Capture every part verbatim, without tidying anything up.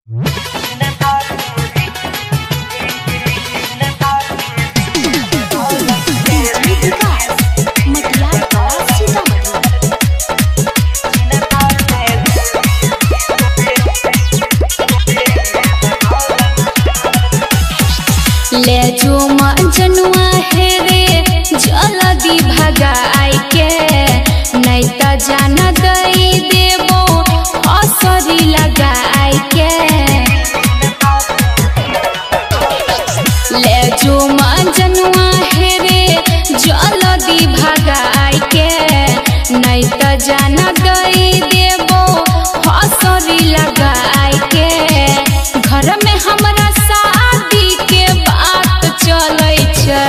ले जो जनुआ है रे जल्दी भगाई के नहीं त जान दई देबो असरी लगाई के। ले जो जनुआ है रे जल्दी भगाई के नहीं त जान दई देबो असरी लगाई के। घर में हमरा शादी के बात चलै छै,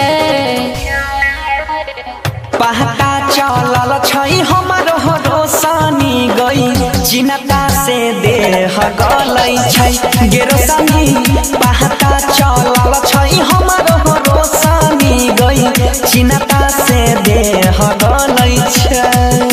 पहता चलल छै हमरो रोशनी गई चिन्ता से देह गलै छै गे रोशनी। पहता चलल छै हमरो रोशनी गई चिन्ता से देह गलै छै।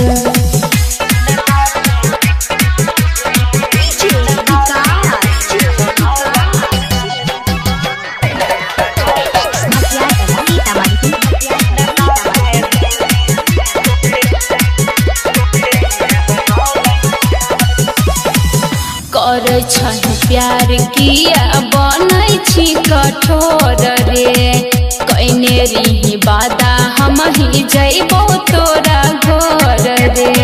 करे छै प्यार किया बनै छी कठोर रे कइने रही वादा हम ही जइबो तोरा घर रे।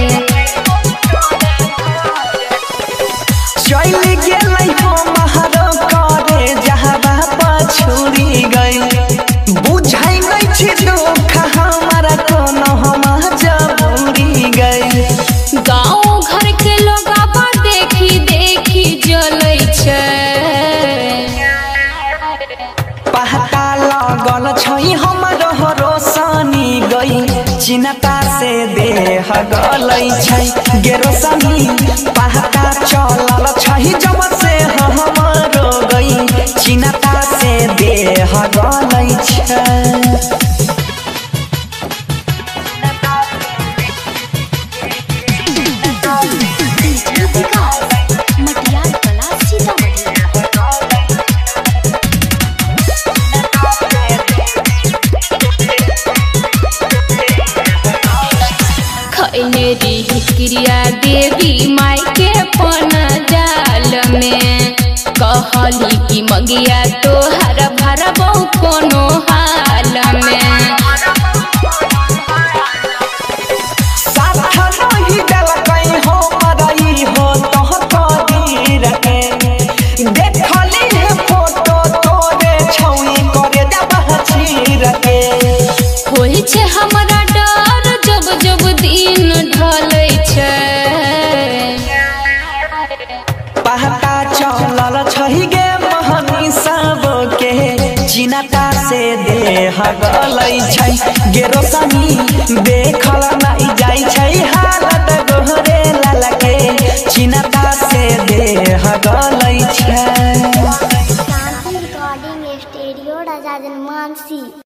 चल गेलै हमरो करे जहबा पछुरी गई बुझै नै छी दुख हमारा कोनो हम जबूरी गई। गाँव घर के लोग देखी देखी जलै छै, पहता लगल छै हमरो रोशनी गई चिन्ता से देह गलै छै गे रोशनी। पहता चलल छै जब से हमरो गई चिन्ता से देह गलै छै। क्रिया देवी माई के पना जाल में कहली कि मंगिया तोहर भरबो कोनो हाल में। साथ नहीं डलकै हो मरई हो तोह कदीर के देखली है फोटो तोरे छौई करे जब चीर के। होई छै हमरा डर जब जब दिन ढलै छै, पहता चलल छै गे महनी सब के चिन्ता से देह गलै छै गे रोशनी। देखल